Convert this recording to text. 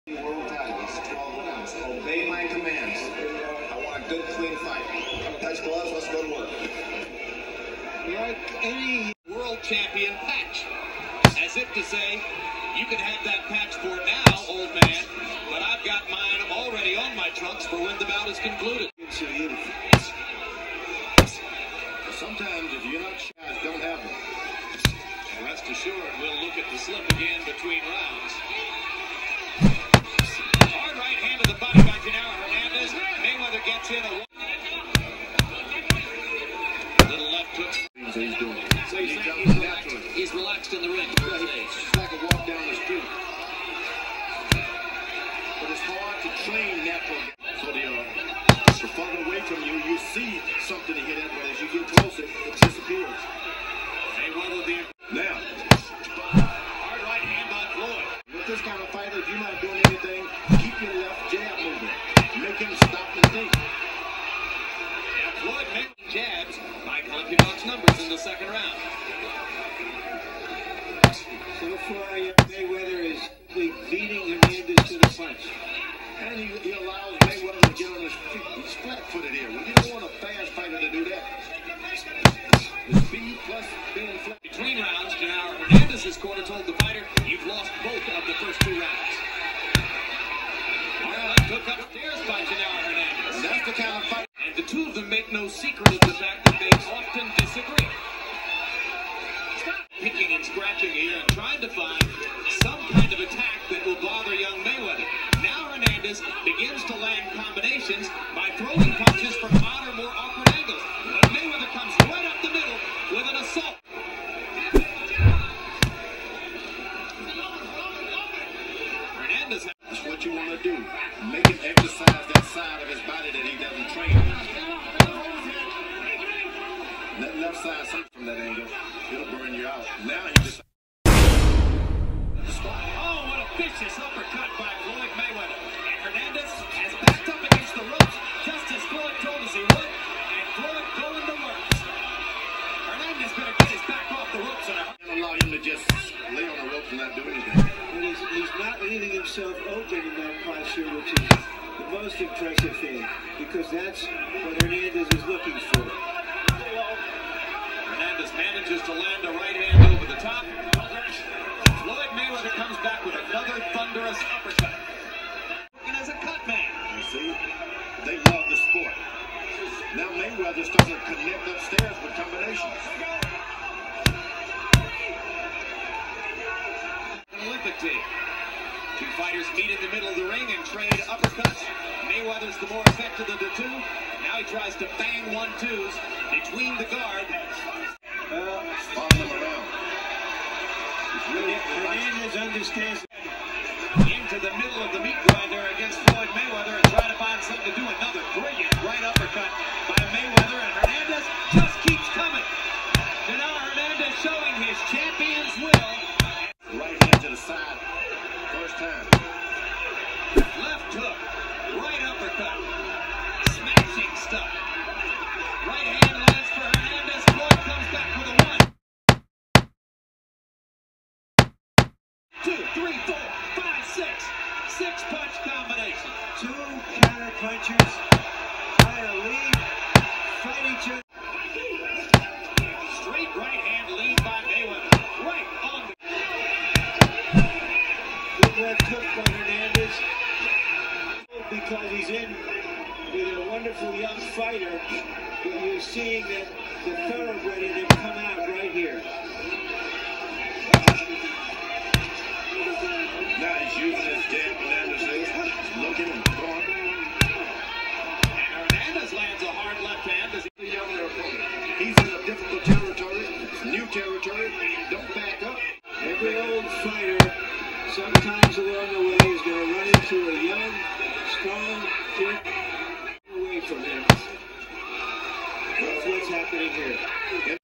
World titles, 12 rounds. Obey my commands. I want a good, clean fight. Touch gloves, let's go to work. Like any world champion patch. As if to say, you can have that patch for now, old man, but I've got mine already on my trunks for when the bout is concluded. Sometimes if you're not shy, don't have them. And rest assured, we'll look at the slip again between rounds. Hard right hand to the body by Genaro Hernandez. Mayweather gets in a little left hook. He's doing. So he's relaxed in the ring. It's like a walk down the street. But it's hard to train natural. So the farther away from you, you see something to hit at, but as you get closer, it disappears. Mayweather now. Hard right hand by Floyd. With this kind of fighter, if you're not doing anything, keep your left jab moving. Make him stop and think. And Floyd making jabs by Concubot's numbers in the second round. So far, Mayweather is beating Hernandez to the punch. And he allows Mayweather to get on his feet. He's flat-footed here. You don't want a fast fighter to do that. The speed plus being flat. Between rounds, Genaro Hernandez's corner told the fighter, you've lost both of the first two rounds. Hard hook upstairs by Genaro Hernandez. And that's the kind of fight. And the two of them make no secret of the fact that they often disagree. Picking and scratching here and trying to find some kind of attack that will bother young Mayweather. Now Hernandez begins to land combinations by throwing punches from odd or more awkward angles. But Mayweather comes right up the middle with an assault. Hernandez. That's what you want to do. Make him exercise that side of his body that he doesn't train. That left side from that angle, it'll burn you out. Now he just. Oh, what a vicious uppercut by Floyd Mayweather. And Hernandez has backed up against the ropes, just as Floyd told us he would. And Floyd going to work. Hernandez better get his back off the ropes. And allow him to just lay on the ropes and not do anything. But he's not leaving himself open in that posture, which is the most impressive thing, because that's what Hernandez is looking for. Hernandez manages to land a right hand over the top. Floyd Mayweather comes back with another thunderous uppercut. And as a cut man. You see, they love the sport. Now Mayweather's starting to connect upstairs with combinations. An Olympic team. Two fighters meet in the middle of the ring and trade uppercuts. Mayweather's the more effective of the two. Now he tries to bang 1-2s between the guard. Follow him around. Hernandez understands. Into the middle of the meat grinder against Floyd Mayweather and try to find something to do. Another brilliant right uppercut by Mayweather, and Hernandez just keeps coming. Genaro Hernandez showing his champion's will. Right hand to the side. First time. Left hook. Right uppercut. Smashing stuff. Right hand lands for Hernandez. Floyd comes back with a 1, 2, 3, 4, 5, 6. 6-punch combination. Two counter punchers try to lead, fight each other. Straight right hand lead by Mayweather. Right on the... Good left hook by Hernandez. Because he's in with a wonderful young fighter, but you're seeing that the thoroughbred in him come out right here. Now he's using his jab. Hernandez is looking and throwing. And Hernandez lands a hard left hand as He's yelling their opponent. He's in a difficult territory. It's new territory. Don't back up. Every old fighter, sometimes along the way, is going to run into a young, strong, quick away from him. That's what's happening here.